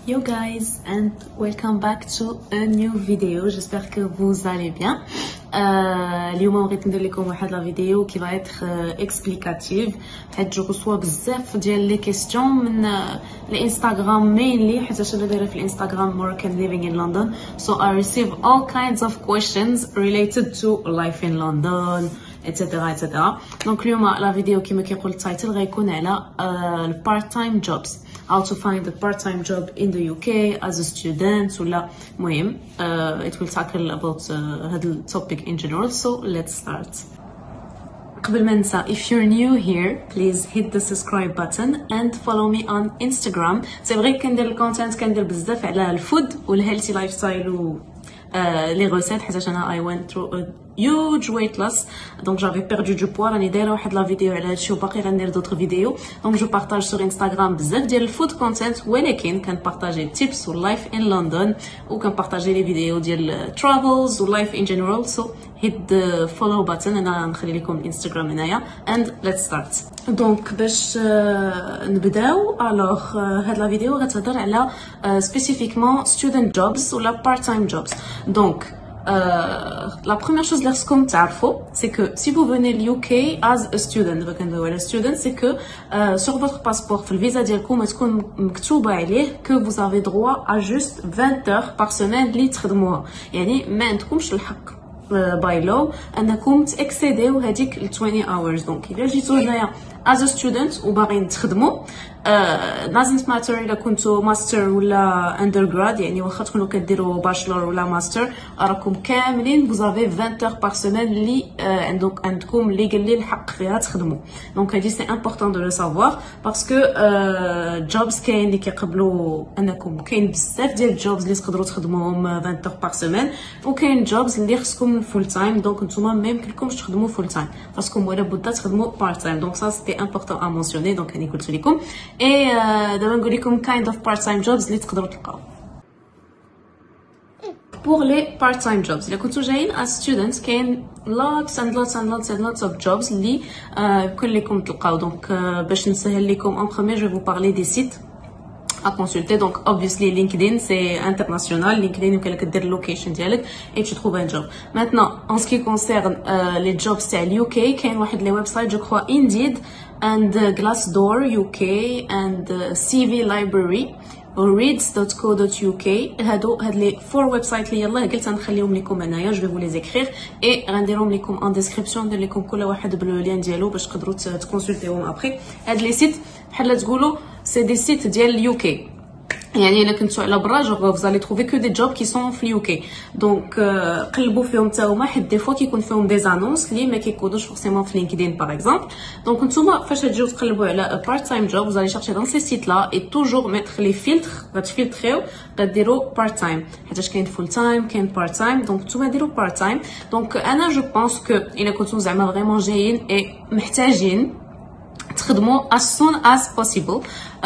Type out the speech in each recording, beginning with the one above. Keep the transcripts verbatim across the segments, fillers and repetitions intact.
Yo guys, and welcome back to a new video. J'espère que vous allez bien. اليوم بغيت ندير لكم واحد لا فيديو qui va être explicative حيت جو reçois بزاف ديال لي كيسيون من الانستغرام mainly حيت انا دايره في الانستغرام Moroccan living in London, so I receive all kinds of questions related to life in London etc etc. دونك اليوم لا فيديو كما كيقول التايتل غيكون على البارت تايم jobs, how to find a part-time job in the U K as a student ولا مهم. uh, it will tackle about uh, هذا topic in general, so let's start. قبل ما ننسى, if you're new here please hit the subscribe button and follow me on Instagram. سي فري كندير الكونتنت كندير بزاف على الفود والهيلثي لايف ستايل و لي ريسيت حيت انا I went through a huge weight loss, donc j'avais perdu du poids. راني دايره واحد لا فيديو على هادشي وباقي غندير دوطر فيديو, دونك جو بارطاج سور انستغرام بزاف ديال الفود كونتنت, ولكن كنبارطاجي تيبس واللايف ان لندن وكنبارطاجي لي فيديو ديال ترافلز واللايف ان جنرال. سو hit the follow button, انا نخلي لكم الانستغرام هنايا and let's start. دونك باش نبداو الوغ هاد لا فيديو غتهضر على سبيسيفيكمون student jobs ولا part time jobs. دونك Euh, la première chose là, ce qu'on c'est que si vous venez au U K as a student, a student, c'est que euh, sur votre passeport, le visa ديالكم تكون مكتوبة عليه que vous avez droit à juste vingt heures par semaine اللي تخدموها, يعني ما عندكمش الحق باي لو انكم تاكسيديو هذيك ال twenty hours. دونك الا جيتو هنايا as a student وباغيين تخدموا, uh, doesn't matter الا كنتو ماستر ولا undergrad, يعني واخا تكونوا كديروا باشلور ولا ماستر راكم كاملين vous avez vingt heures par semaine اللي uh, عندك عندكم ليغالي الحق فيها تخدموا. دونك هادي سي امبورطون دو لو سافوار باسكو جوبز كاين اللي كيقبلوا انكم كاين بزاف ديال الجوبز اللي تقدروا تخدموهم vingt heures par semaine, وكاين جوبز اللي خصكم فول تايم, دونك نتوما ما يمكنلكمش تخدموا فول تايم خاصكم ولا بد تخدموا بارت تايم. دونك سا سيتي امبورطون ا مونسيوني, دونك هاني قلت لكم. اي دابا نقول لكم kind of part time jobs اللي تقدروا تلقاو. pour les part time jobs الا كنتو جايين as students كاين lots and lots and lots and lots of jobs اللي يمكن لكم تلقاو. دونك باش نسهل لكم en premier je vais vous parler des sites à consulter. Donc obviously LinkedIn c'est international, LinkedIn يمكن لك دير اللوكيشن ديالك et tu trouves un job. Maintenant en ce qui concerne euh, les jobs تاع اليو كي, كاين واحد لي ويب سايت جو كخوا Indeed and uh, Glassdoor U K and uh, سي في Library reads dot co dot U K. هادو هاد لي فور ويب سايت اللي يلاه قلت نخليهم لكم هنايا, جو فو لي زيكريغ اي غنديرهم لكم ان ديسكريبسيون, ندير لكم كل واحد بلو لين ديالو باش تقدروا تكونسلتيهم ابري. هاد لي سيت بحال تقولوا سي دي سيت ديال اليو كي, يعني الا كنتو على برا جو فزالي تروفي كو دي جوب كي سون في اليو كي. دونك قلبوا فيهم حتى هما, حيت دي فوا كيكون فيهم دي زانونس اللي ما كيكونوش فورسيمون في لينكدين باغ اكزومبل. دونك نتوما فاش تجيو تقلبوا على بارت تايم جوب فزالي شارشي دون سي سيت لا اي توجور ميتر لي فيلتر, غتفلتريو غديروا بارت تايم حيتاش كاين فول تايم كاين بارت تايم. دونك نتوما ديروا بارت تايم. دونك انا جو بونس كو الا كنتو زعما فريمون جايين اي محتاجين تخدموا as soon as possible.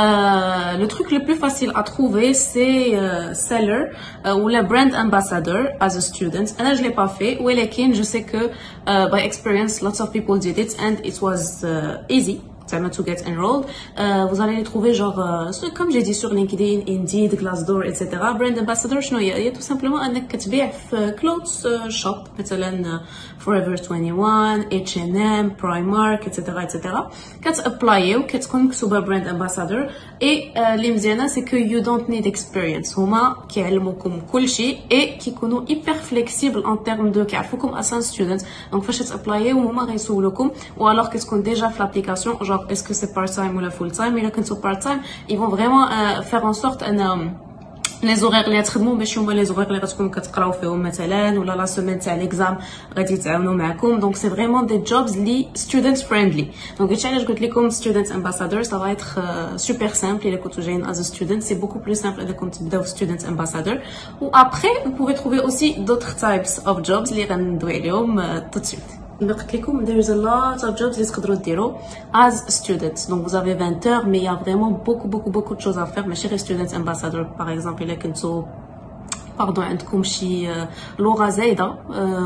Euh, le truc le plus facile à trouver c'est euh, seller euh, ou la brand ambassador as a student. انا je l'ai pas fait, ولكن je sais que uh, by experience lots of people did it and it was uh, easy to get enrolled. Euh, vous allez les trouver genre euh, comme j'ai dit sur LinkedIn, Indeed, Glassdoor et cetera. Brand ambassador شنو هي؟ هي tout simplement انك كتبيع في clothes shop مثلا Forever twenty-one, H and M, Primark et cetera et cetera. كتابلاي وكتكون مكتوبه brand ambassador. et اللي مزيانه c'est que you don't need experience, هما كيعلموكم كلشي et كيكونوا hyper flexible en termes de كيعرفوكم as a student. دونك فاش تابلايو هما غيسولوكم و alors كتكون déjà في l'application genre est-ce que c'est part time ou la full time. الا كنتو part time ils vont vraiment euh, faire en sorte ان لي زورير اللي تخدموا باش هما لي زورير اللي غتكونوا كتقراو فيهم مثلا, ولا لا سيمين تاع ليكزام غادي يتعاونوا معكم. دونك سي فريمون دي جوبز لي ستودنت فريندلي. دونك هادشي علاش قلت لكم ستودنت امباسادور سا فا ايتر سوبر سامبل. الا كنتو جايين از ستودنت سي بوكو بلو سامبل انكم تبداو ستودنت امباسادور. و ابري vous pouvez trouver aussi d'autres types of jobs اللي غندوي عليهم tout de suite. قلت لكم there is a lot of jobs اللي تقدروا ديروا as students. Donc vous avez vingt heures mais il y a vraiment beaucoup beaucoup beaucoup de choses à faire. ماشي غير student ambassador par exemple الا كنتو باردون عندكم شي لغه زايده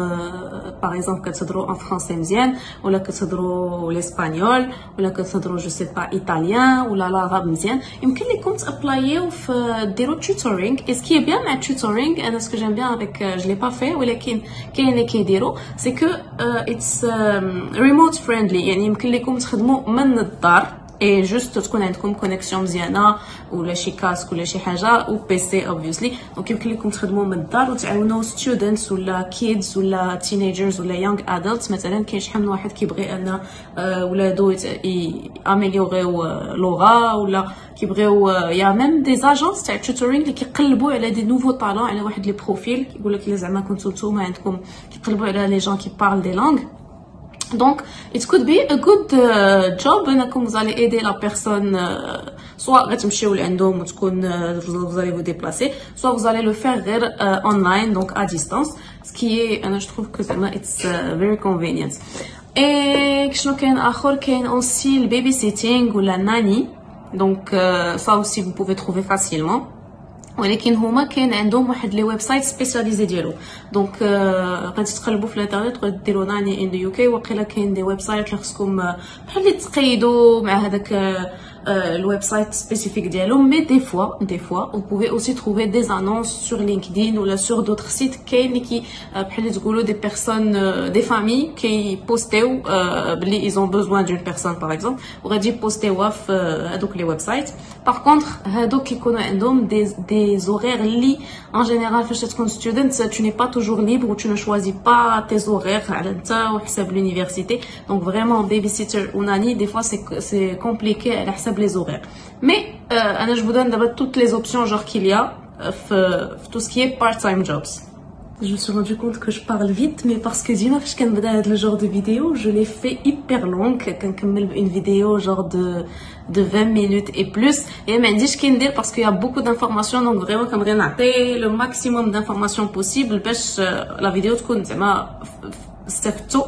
باغ اكزومبل كتهضروا ان فرونسي مزيان ولا كتهضروا الاسبانيول ولا كتهضروا جو سي با ايطاليان ولا العرب مزيان يمكن لكم تابلايو في ديروا توتورينغ اسكي بيان مع توتورينغ انا سكو جيم بيان افيك جو لي با في ولكن كاين اللي كيديروا سي كو اتس ريموت فريندلي يعني يمكن لكم تخدموا من الدار اي جوست تكون عندكم كونيكسيون مزيانه ولا شي كاسك ولا شي حاجه و بي سي اوبفيسلي دونك يمكن لكم تخدموا من الدار وتعاونوا ستودنتس ولا كيدز ولا تينيجرز ولا يونغ ادلتس مثلا كاين شحال من واحد كيبغي ان ولادو اميليوريو لغه ولا كيبغيو يا ميم دي زاجونس تاع توتورينغ اللي كيقلبوا على دي نوفو طالون على واحد لي بروفيل كيقول لك الا زعما كنتو نتوما عندكم كيقلبوا على لي جون كي بارل دي لانغ. Donc, it could be a good uh, job انكم vous allez aider la personne uh, soit غتمشيو لعندهم وتكون uh, vous allez vous déplacer soit vous allez le faire غير uh, online donc à distance ce qui est انا je trouve que زعما it's uh, very convenient. et شنو كاين اخر كاين aussi le babysitting ولا nanny donc uh, ça aussi vous pouvez trouver facilement ولكن هما كاين عندهم واحد لي ويب سايت سبيسياليزي ديالو دونك غادي تقلبوا في الانترنت غادي ديروا ناني ان ذا يو كي وقيلا كاين دي ويب سايت اللي خصكم بحال اللي تقيدوا مع هذاك الويب سايت سبيسيفيك ديالهم مي دي فوا دي فوا vous pouvez aussi trouver des annonces sur LinkedIn ولا sur d'autres sites كاين اللي كي بحال اللي تقولوا دي بيرسون دي فامي كي بوستيو بلي ils ont besoin d'une personne par exemple وغادي بوستيوها في هذوك لي ويب سايت. par contre هذوك كيكونوا عندهم des des horaires اللي en général فاش تكون student tu n'es pas toujours libre ou tu ne choisis pas tes horaires على انت وحساب l'université donc vraiment babysitter ou nanny des fois c'est c'est compliqué على حساب les horaires mais euh, انا je vous donne d'abord toutes les options genre qu'il y a في tout ce qui est part-time jobs. Je me suis rendu compte que je parle vite mais parce que ديما فاش كنبدا هذا الجور دو فيديو je les fais hyper longue كنكمل une vidéo genre de de vingt minutes et plus et ما عنديش كي ندير parce qu'il y a beaucoup d'informations donc vraiment كنبغي نعطي le maximum d'informations possible باش la vidéo تكون زعما استفدتوا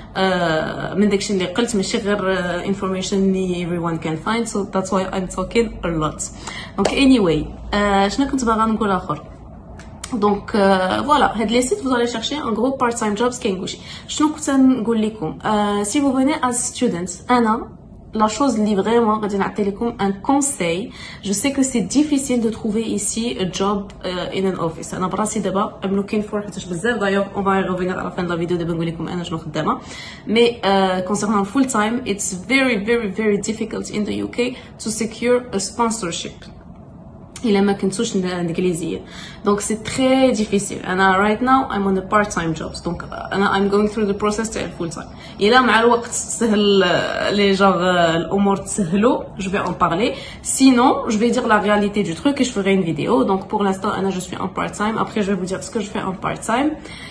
من داكشي اللي قلت ماشي غير information اللي everyone can find so that's why I'm talking a lot. donc anyway شنو كنت باغا نقول اخر donc voilà هاد لي سيت vous allez chercher un gros part time jobs كاين كلشي. شنو كنت نقول لكم si vous venez as students انا la chose اللي vraiment غادي نعطي لكم un conseil je sais que c'est difficile de trouver ici a job uh, in an office انا براسي دابا I'm looking for حيتاش بزاف d'ailleurs on va y revenir à la fin de la vidéo دابا نقول لكم انا شنو خدامه mais uh, concernant full time it's very very very difficult in the U K to secure a sponsorship إلا ما كنتوش الانجليزيه donc c'est très difficile انا right now I'm on a part time jobs donc انا I'm going through the process تاع full time إلا مع الوقت تسهل لي جور الامور تسهلوا je vais en parler sinon je vais dire la réalité du truc et je ferai une vidéo donc pour l'instant انا je suis en part time après je vais vous dire ce que je fais en part time.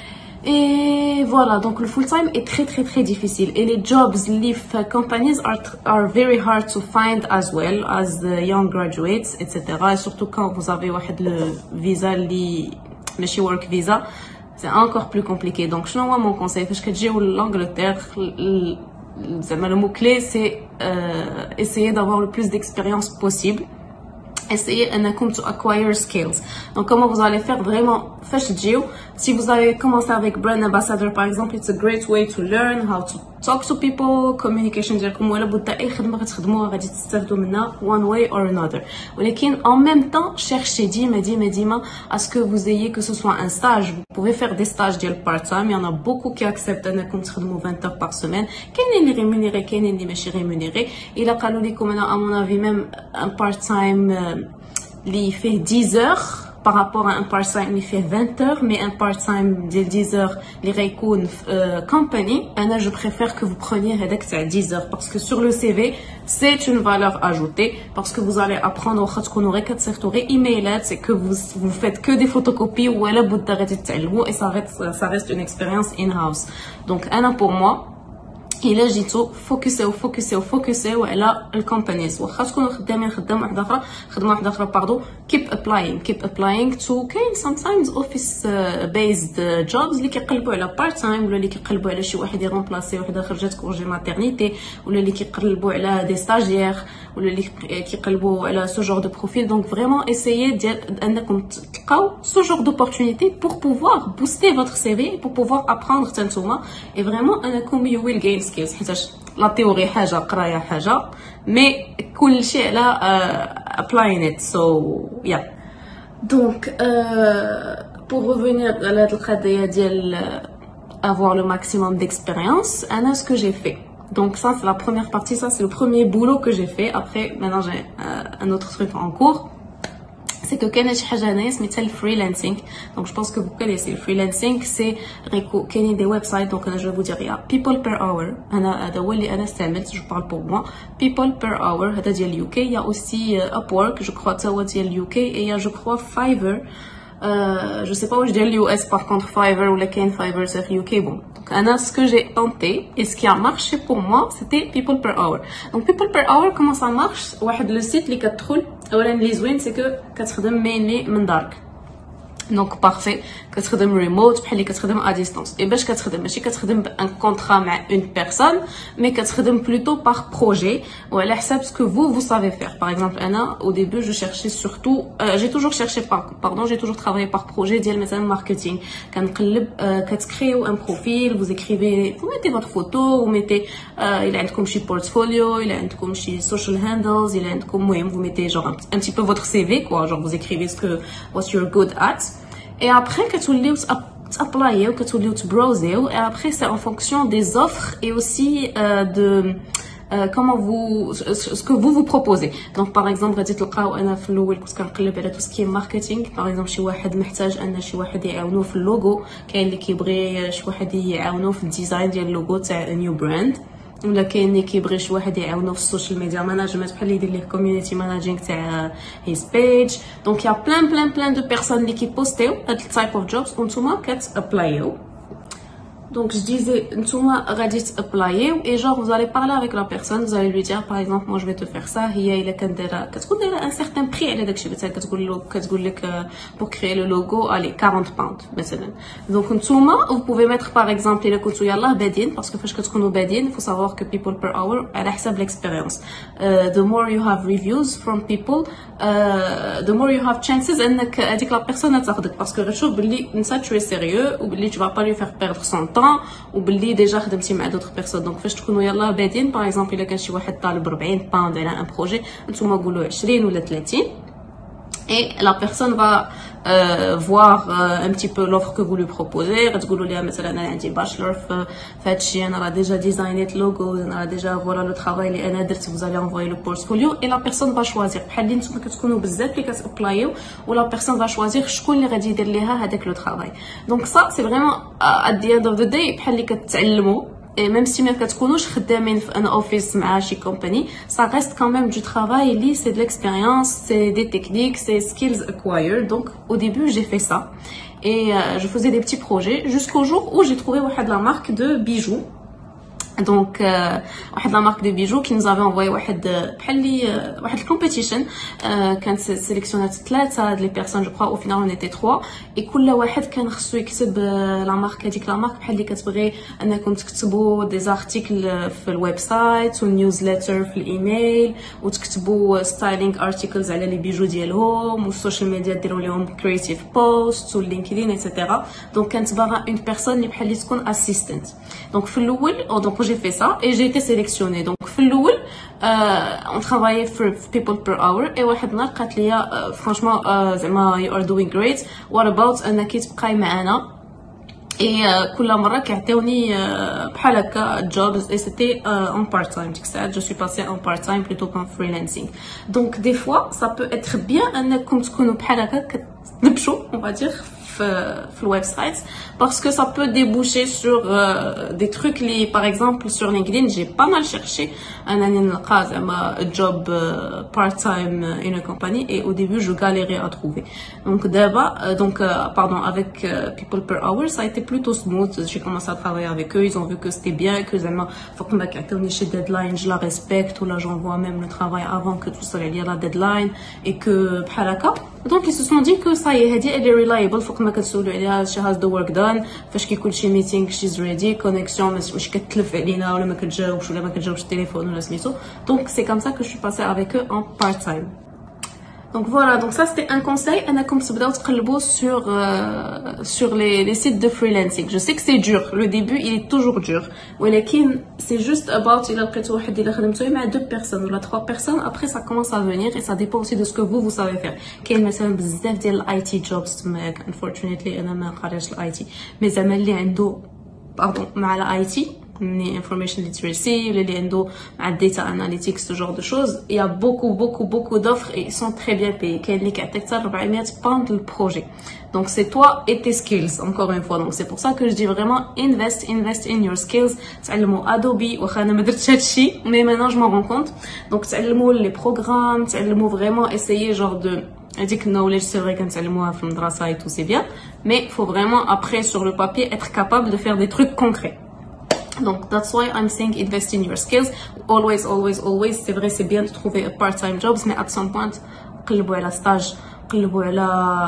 Et voilà, donc le full time est très très très difficile et les jobs live companies are are very hard to find as well as the young graduates et cetera. Et surtout quand vous avez le visa li ماشي work visa, c'est encore plus compliqué. Donc je vois mon conseil parce que j'ai au l'Angleterre, le mot clé c'est euh, essayer d'avoir le plus d'expérience possible. Essayez انكم to acquire skills. Donc comment vous allez faire vraiment فاش تجيو si vous avez commencé avec brand ambassador par exemple it's a great way to learn how to talk to people communication ديالكم ولا بد اي خدمه غتخدموها غادي تستافدوا منها one way or another ولكن en même temps cherchez ديما ديما ديما à ce que vous ayez que ce soit un stage vous pouvez faire des stages ديال part time il y en a beaucoup qui acceptent انكم تخدموا vingt heures par semaine كاينين اللي rémunérés كاينين اللي ماشي rémunérés الا قالوا لكم انا à mon avis même un part time اللي فيه dix heures par rapport à un part-time اللي فيه vingt heures mais un part-time ديال dix heures اللي غيكون في company انا je préfère que vous preniez هذاك تاع dix heures parce que sur le C V c'est une valeur ajoutée parce que vous allez apprendre واخا تكونوا غير كتصيفطوا غير ايميلات c'est que vous vous faites que des photocopies ولا بد غادي تتعلموا et ça reste ça reste une expérience in-house donc انا pour moi إلا جيتو فوكسيو فوكسيو فوكسيو على الكومبانيز واخا تكونوا خدامين خدامه واحده اخرى خدمه واحده اخرى باردو keep applying keep applying to كاين sometimes office based jobs اللي كيقلبوا على part time ولا اللي كيقلبوا على شي واحد يرومبلاسي وحده خرجت كونجي ماتيرنيتي ولا اللي كيقلبوا على دي ستاجير ولا اللي كيقلبوا على ce genre de profil. Donc vraiment essayez ديال انكم تلقاو ce genre d'opportunité pour pouvoir booster votre C V, pour pouvoir apprendre تنتوما et vraiment انكم you will gain skills. حيتاش لا تيوري حاجه قرايه حاجه مي كل شيء على uh, applying it. So yeah. Donc euh, pour revenir à la القضيه ديال avoir le maximum d'expérience, Anna, ce que j'ai fait. Donc ça c'est la première partie, ça c'est le premier boulot que j'ai fait. Après maintenant j'ai euh, un autre truc en cours, c'est que كاينه شي حاجه هنايا سميتها الفريلانسينغ. Donc je pense que vous connaissez le freelancing, c'est ريكو كاينين des websites. Donc انا je vais vous dire يا people per hour, انا هذا هو اللي انا استعملت, je parle pour moi. people per hour هذا ديال اليو كي. il y a aussi uh, Upwork, je crois حتى هو ديال اليو كي, et il y a je crois Fiverr. Euh, je sais pas où je dis l'U S par contre Fiverr ou la Ken Fiverr c'est U K. Bon, donc Anna, ce que j'ai tenté et ce qui a marché pour moi c'était people per hour. Donc people per hour, comment ça marche? واحد le site اللي كتدخل اولا اللي زوين c'est que كتخدم mainly من دارك. دونك بارفي, كتخدم ريموت بحال اللي كتخدم ا ديستانس. اي باش كتخدم ماشي كتخدم بان كونطرا مع اون بيرسون, مي كتخدم بلوتو باغ بروجي وعلى حساب سكو فو فو سافي فير. باغ اكزومبل انا او ديبي جو شيرشي سورتو, جي توجور شيرشي باردون جي توجور ترافايي باغ بروجي ديال مثلا ماركتينغ. كنقلب كتكريو ان بروفيل, فو اكريفي, فو ميتي فوت فوتو, و ميتي الا عندكم شي بورتفوليو, الا عندكم شي سوشيال هاندلز, الا عندكم المهم فو ميتي جونغ ان تي بو فوتر سي في كوا, جونغ فو اكريفي سكو وات يو ار جود ات. Et après كتوليو t'applier, كتوليو تبروزيو. Et après c'est en fonction des offres et aussi euh, de euh, comment vous ce que vous vous proposez. Donc par exemple غادي تلقاو انا في الاول كنت كنقلب على tout ce qui est marketing. par exemple شي واحد محتاج ان شي واحد يعاونوه في اللوغو, كاين اللي كيبغي شي واحد يعاونوه في الديزاين ديال اللوغو تاع نيو براند, ولا كاين اللي كيبغي شي واحد يعاونو في السوشيال ميديا ماناجمنت بحال اللي يدير ليه كوميونيتي ماناجينغ تاع هيز بيج. دونك يا بلان بلان بلان دو بيرسون اللي كيبوستيو هاد التايب اوف جوبز وانتوما كتابلايو. Donc je disais, نتوما غادي تابلايو et genre vous allez parler avec la personne, vous allez lui dire par exemple moi je vais te faire ça. هي الا كان دايره كتكون دايره ان سيغتان بري على داكشي, مثلا كتقول له كتقول لك pour créer le logo allez quarante pounds مثلا. donc نتوما vous pouvez mettre par exemple الا كنتو يلاه بادين, parce que فاش كتكونوا بادين faut savoir que people per hour على حساب l'expérience. uh, the more you have reviews from people uh, the more you have chances انك هذيك لا بيرسون تاخذك, parce que غتشوف باللي انت tu es sérieux وباللي tu vas pas lui faire perdre son temps وباللي ديجا خدمتي مع دوطخ بيرسون. دونك فاش تكونوا يلاه بادين باغ اكزومبل الا كان شي واحد طالب أربعين باوند على ان بروجي, نتوما قولوا عشرين ولا ثلاثين, et la personne va euh, voir euh, un petit peu l'offre que vous lui proposez. غتقولوا ليها مثلا انا عندي باشلر في هادشي, انا راه ديجا ديزاينيت لوغو, انا راه ديجا فوالا لو طرافاي اللي انا درت, vous allez envoyer le portfolio et la personne va choisir. بحال اللي نتوما كتكونوا بزاف اللي كتابلايو ولا بيرسون va choisir شكون اللي غادي يدير ليها هذاك لو طرافاي. دونك ça c'est vraiment uh, at the end of the day بحال اللي كتعلموا. Et même si ما كتكونوش خدامين في ان اوفيس مع شي كومباني, ça reste quand même du travail اللي c'est de l'expérience, c'est des techniques, c'est skills acquired. Donc au début j'ai fait ça et euh, je faisais des petits projets jusqu'au jour où j'ai trouvé واحد la marque de bijoux. Donc واحد لا مارك دو بيجو كي nous avait envoyé واحد بحال لي واحد الكومبيتيشن, كانت سيليكسيونات ثلاثه لي بيرسون جو كرو, او فينال اون ايتي ثلاثة, اي كل واحد كان خصو يكتب لا مارك هذيك لا مارك بحال اللي كتبغي انكم تكتبوا دي زارتيكل في الويب سايت ونيوزليتر في الايميل, وتكتبوا ستايلينغ ارتيكلز على لي بيجو ديالهم, والسوشيال ميديا ديروا لهم كرييتيف بوست واللينكدين ايتترا. دونك كانت باغا اون بيرسون اللي بحال اللي تكون اسيستنت. دونك في الاول دونك j'ai fait ça et j'ai été sélectionnée. Donc في الاول euh, on travaillait for people per hour, et واحد النهار قالت لي uh, franchement uh, زعما you are doing great, what about انك تبقاي معنا. اي uh, كل مره كيعطيوني uh, بحال هكا jobs, et c'était uh, en part time. ديك الساعات je suis passée en part time plutôt qu'en freelancing. Donc des fois ça peut être bien انكم تكونوا بحال هكا كتنبشوا on va dire في الويب سايت, parce que ça peut déboucher sur euh, des trucs li par exemple sur LinkedIn j'ai pas mal cherché انني نلقى زعما job euh, part time in a company, et au début je galérais à trouver. Donc d'abord euh, donc euh, pardon avec euh, people per hour ça a été plutôt smooth. J'ai commencé à travailler avec eux, ils ont vu que c'était bien, que زعما faut que ما كيعطيونيش شي deadline je la respecte, ou là j'envoie même le travail avant que tout ça il y a la deadline, et que بحال هكا. Donc ils se sont dit que ça y est هادي elle est reliable, faut ما كتسولوا عليها she has the work done فاش كيكون شي meeting she's ready connexion مش كتلف علينا ولا ما كتجاوبش ولا ما كتجاوبش التليفون ولا سميتو. Donc c'est comme ça que je suis passée avec eux en part-time. Donc voilà, donc ça c'était un conseil. انكم تبداو تقلبوا sur euh, sur les les sites de freelancing. Je sais que c'est dur, le début il est toujours dur. ولكن c'est juste about il a لقيتو واحد اللي خدمتو مع deux personnes ولا trois personnes, après ça commence à venir et ça dépend aussi de ce que vous vous savez faire. كاين مثلا بزاف ديال الاي تي جوبز تماك unfortunately انا ما قاريتش الاي تي مي زعما اللي عنده باردون مع الاي تي ni information literacy ou les endo à data analytics ce genre de choses. Il y a beaucoup beaucoup beaucoup d'offres et ils sont très bien payés. Quel est quatre mille pounds le projet. Donc c'est toi et tes skills encore une fois. Donc c'est pour ça que je dis vraiment invest invest in your skills. تعلموا Adobe واخا انا ما درتش هادشي mais maintenant je m'en rends compte. Donc تعلموا les programmes, تعلموا vraiment essayer genre de هذيك knowledge c'est vrai كنتعلموها في المدرسة et tout c'est bien mais faut vraiment après sur le papier être capable de faire des trucs concrets. Donc that's why I'm saying invest in your skills. Always, always, always. C'est vrai, c'est bien de trouver a part-time jobs, mais at some point, قلبوا على stage, قلبوا على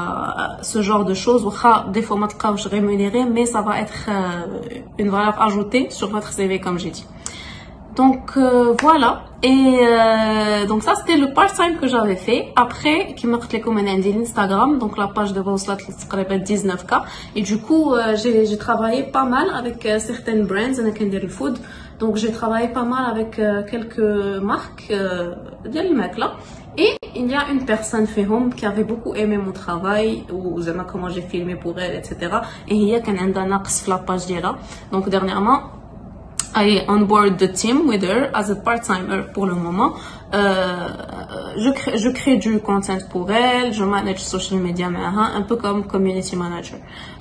ce genre de choses. وخا des fois ما تلقاوش rémunéré, mais ça va être euh, une valeur ajoutée sur votre C V comme j'ai dit. Donc euh, voilà. Et euh, donc ça c'était le part-time que j'avais fait. Après, كيما قلت لكم انا عندي l'Instagram, donc la page de وصلت تقريبا dix-neuf K. Et du coup, euh, j'ai j'ai travaillé pas mal avec euh, certaines brands. انا كندير الفود. Donc j'ai travaillé pas mal avec euh, quelques marques euh, ديال الماكلة. Et il y a une personne فيهم qui avait beaucoup aimé mon travail ou زعما comment j'ai filmé pour elle, et cetera. Et هي كان عندها نقص في la page ديالها. Donc dernièrement I onboard the team with her as a part-timer pour le moment. Euh, je crée, je crée du content pour elle, je manage social media معها, un peu comme community manager.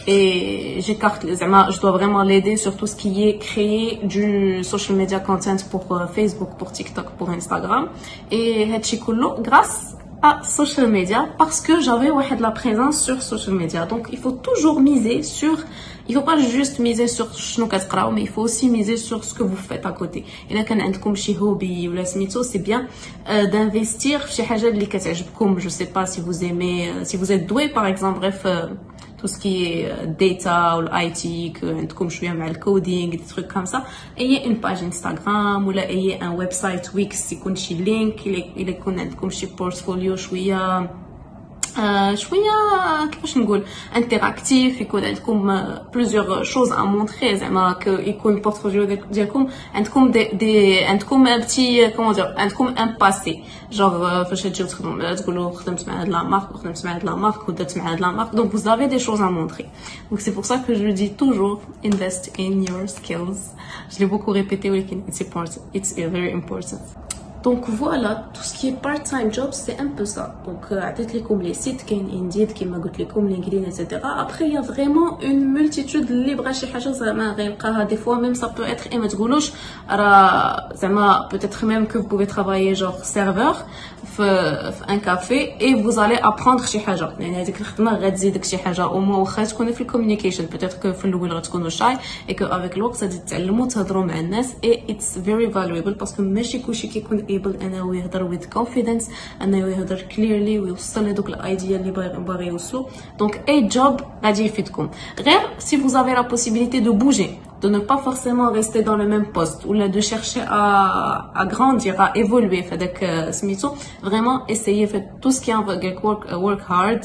Et j'écarte les je dois vraiment l'aider sur tout ce qui est créer du social media content pour Facebook, pour TikTok, pour Instagram. Et هادشي كله grâce à social media parce que j'avais واحد la présence sur social media. Donc il faut toujours miser sur il faut pas juste miser sur شنو كتقراو mais il faut aussi miser sur ce que vous faites à côté. إلا كان عندكم شي hobby ولا سميتو c'est bien euh, d'investir في شي حاجة اللي كتعجبكم. Je sais pas si vous aimez euh, si vous êtes doué par exemple bref euh, tout ce qui est data ou l'I T que عندكم شوية مع الcoding des trucs comme ça. ayez une page Instagram ولا ayez un website Wix يكون شي link إلا يكون عندكم شي portfolio شوية Euh, شويه كيفاش نقول انتراكتيف يكون عندكم plusieurs choses à montrer زعما يكون البورتفوليو ديالكم عندكم دي, دي عندكم ان بتي كومون دير عندكم ان باسي جوغ فاش تجيو تخدموا تقولوا خدمت مع هاد لا مارك وخدمت مع هاد لا مارك ودرت مع هاد لا مارك دونك vous avez des choses à montrer. Donc c'est pour ça que je dis toujours invest in your skills. Je l'ai beaucoup répété ولكن it's important, it's very important. Donc voilà, tout ce qui est part-time job, c'est un peu ça. Donc, عطيت لكم les sites كاين Indeed كيما قلت لكم LinkedIn et cetera. Après, il y a vraiment une multitude اللي بغا شي حاجة زعما غيلقاها des fois même ça peut être et ما تقولوش راه زعما peut-être même que vous pouvez travailler genre serveur في في un café et vous allez apprendre شي حاجة. يعني هذيك الخدمة غتزيدك شي حاجة au moins واخا تكوني في الكوميونيكيشن peut-être que في الأول غتكونوا شاي et que avec الوقت غادي تتعلموا تهضروا مع الناس et it's very valuable parce que ماشي كلشي كيكون able انه يهضر with confidence انه يهضر clearly ويوصل لدوك الايديا اللي باغي يوصلوا. دونك اي جوب غادي يفيدكم غير si vous avez la possibilité de bouger, de ne pas forcément rester dans le même poste ou là de chercher à à grandir, à évoluer في هذاك سميتو. Vraiment essayez, faites tout ce qui est en work work hard.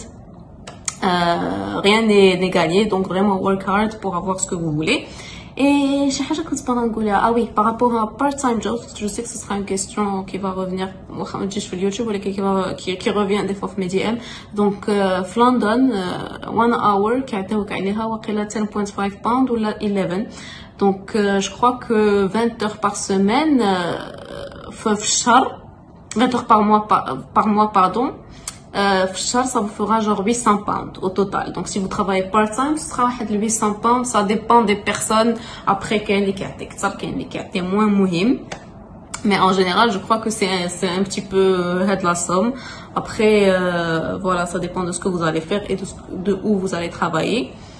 Euh, rien n'est gagné, donc vraiment work hard pour avoir ce que vous voulez. Et شي حاجة كنت باغا نقولها ah oui par rapport à part-time jobs, je sais que ce sera une question qui va revenir واخا ما تجيش في اليوتيوب ولكن qui va qui, qui revient des fois في mes D M. Donc euh, في لندن uh, one hour كيعطيوك عليها واقيلا ten point five pound ولا eleven. Donc euh, je crois que vingt heures par semaine uh, في الشهر vingt heures par mois par, par mois pardon. Euh, ça vous fera genre huit cents pounds au total. Donc si vous travaillez part-time, ce sera huit cents pounds. Ça dépend des personnes. Après, qu'il y a des cas moins muhim. Mais en général, je crois que c'est c'est un petit peu de la somme. Après, euh, voilà, ça dépend de ce que vous allez faire et de, de où vous allez travailler.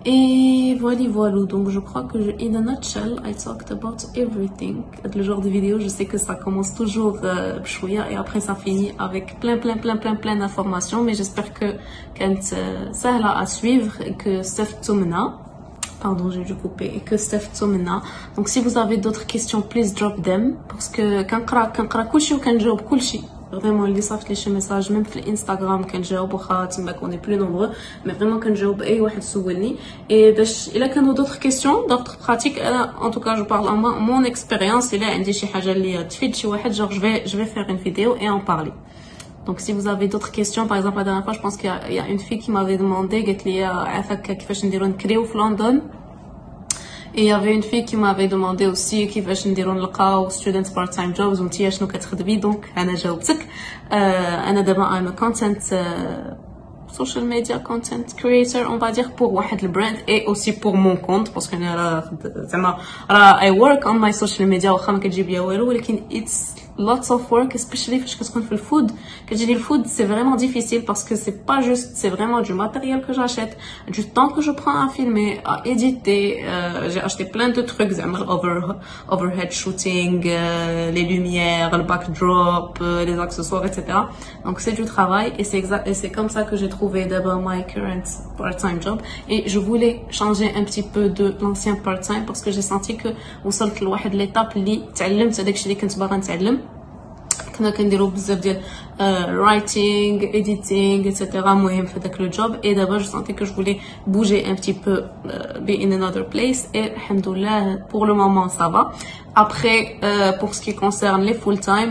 Et voilà, voilà. Donc, je crois que, je, in a nutshell, I talked about everything. Le genre de vidéo, je sais que ça commence toujours euh, bchouya et après ça finit avec plein, plein, plein, plein, plein d'informations. Mais j'espère que quand ça là à suivre et que Steph Tomena, pardon, j'ai dû couper, et que Steph Tomena. Donc, si vous avez d'autres questions, please drop them. Parce que quand on قرا كلشي وكنجاوب كلشي. Vraiment, اللي صافت لي شي ميساج même في الانستغرام كنجاوب واخا تماك on est plus nombreux, mais vraiment كنجاوب اي واحد سولني. Et باش الا كانوا d'autres questions d'autres pratiques, انا en tout cas je parle en mon expérience. الا عندي شي حاجه اللي تفيد شي واحد, genre je vais je vais faire une vidéo et en parler. Donc si vous avez d'autres questions, par exemple la dernière fois je pense qu'il y a, il y a une fille qui m'avait demandé قالت لي عافاك كيفاش نديرو نكريو في لندن. Et il y avait une fille qui m'avait demandé aussi كيفاش نديرو نلقاو students part time jobs وانتيا شنو كتخدمي. دونك انا جاوبتك. انا دابا I'm a content uh, social media content creator on va dire pour واحد البراند et aussi pour mon compte parce que انا زعما راه I work on my social media واخا ما كتجيب ليا والو, ولكن it's lots of work especially فاش كتكون في الفود. كتجي لي الفود c'est vraiment difficile parce que c'est pas juste, c'est vraiment du matériel que j'achète, du temps que je prends à filmer, à éditer. euh, j'ai acheté plein de trucs زعما over overhead shooting, euh, les lumières, le backdrop, euh, les accessoires, etc. Donc c'est du travail et c'est exact et c'est comme ça que j'ai trouvé d'abord my current part-time job. Et je voulais changer un petit peu de l'ancien part-time parce que j'ai senti que وصلت لواحد l'étape اللي تعلمت هذاك الشيء اللي كنت باغا نتعلم. كنا كنديرو بزاف ديال writing, editing, et cetera. مهم في داك لو جوب. Et d'abord je sentais que je voulais bouger un petit peu, uh, be in another place. Et alhamdoulilah, pour le moment ça va. Après, euh, pour ce qui concerne les full time,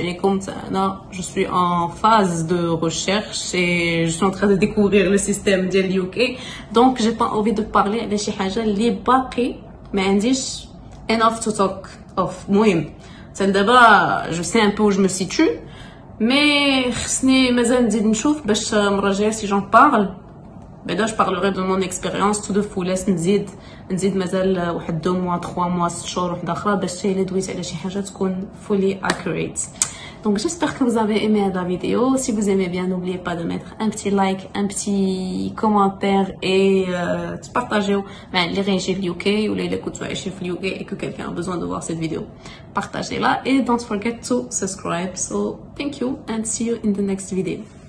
je suis en phase de recherche et je suis en train de découvrir le système de l'U K. Donc j'ai pas envie de parler de شي حاجة اللي باقي ما عنديش enough to talk of. مهم دابا je sais un peu où je me situe, mais خصني مازال نزيد نشوف باش المره الجايه si j'en parle بعدا je parlerai de mon expérience tout de foules. نزيد نزيد مازال واحد deux mois trois mois ست شهور وحده اخرى باش حتى الا دويت على شي حاجه تكون fully accurate. Donc j'espère que vous avez aimé la vidéo. Si vous aimez bien, n'oubliez pas de mettre un petit like, un petit commentaire et euh, de partager les régions de l'U K ou les écoutes chez l'U K et que quelqu'un a besoin de voir cette vidéo. Partagez-la et don't forget to subscribe. So thank you and see you in the next video.